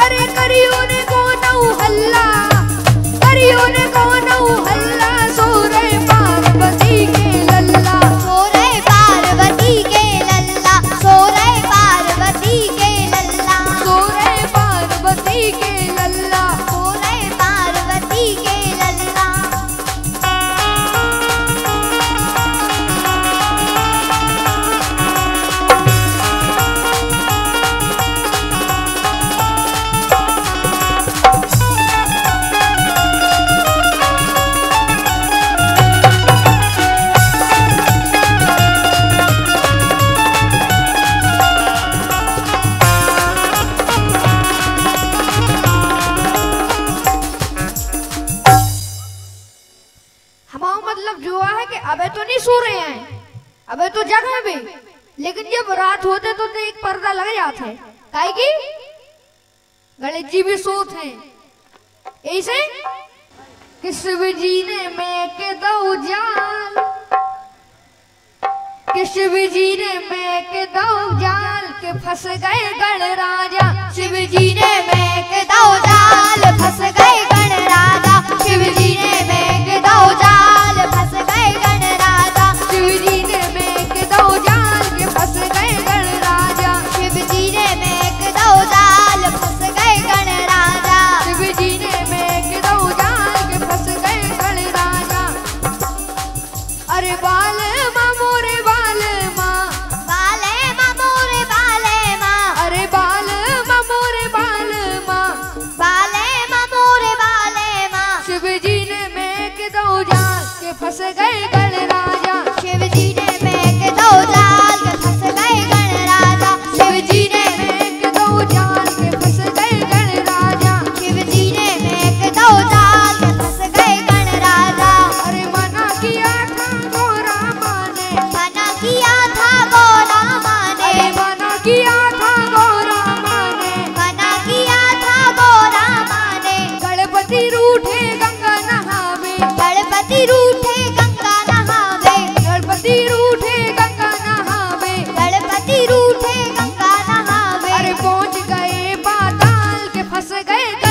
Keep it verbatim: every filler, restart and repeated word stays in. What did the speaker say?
अरे करियो ने कोनऊ हल्ला, करियो ने कोनऊ हल्ला, सो रे पार्वती के लल्ला, सो रे पार्वती के लल्ला, सो रे पार्वती के लल्ला, सो रे पार्वती के लल्ला, सो रे पार्वती के लल्ला। हमारा मतलब जो है कि अबे तो नहीं सो रहे हैं, अबे तो जगह भी, लेकिन जब रात होते तो, तो एक पर्दा लग जाता है, काहे की गणेश जी भी सोते हैं ऐसे कि शिव जी ने मैं के दो जाल, कि शिव जी ने मैं के दो जाल, के फंस गए गण राजा, शिव जी ने मैं के दो जाल, फंस गए गण राजा, शिव जी ने मैं के दो जाल, फंस गए गण राजा, शिव जी ने मैं के दो जाल, के फंस गए गण राजा, शिव जी ने मैं के दो जाल, फंस गए गण राजा, शिव जी ने मैं के दो जाल, के फंस गए गण राजा। अरे बाल माँ मोरे बाल माँ, बाले माँ मोरे बाले माँ, अरे बाल माँ मोरे बाल माँ, बाले माँ मोरे बाले माँ, शिव जी ने मैं के दो जाल, के फंस गए गण राजा, शिव जी ने मैं के दो जाल, के फंस गए गण राजा, शिव जी ने मैं के दो जाल, के फंस गए गण राजा, शिव जी ने मैं के दो जाल, के फंस गए गण राजा। अरे मना किया था गोरा माँ ने, मना किया था गोरा माँ ने, अरे मना किया था गोरा माँ ने, मना किया था गोरा माँ ने, गणपति रूठे गंगा नहावे, गणपति रूठे गंगा नहावे, गणपति रूठे गंगा नहावे, गणपति रूठे गंगा नहावे, अरे पहुंच गए पाताल, के फंस गए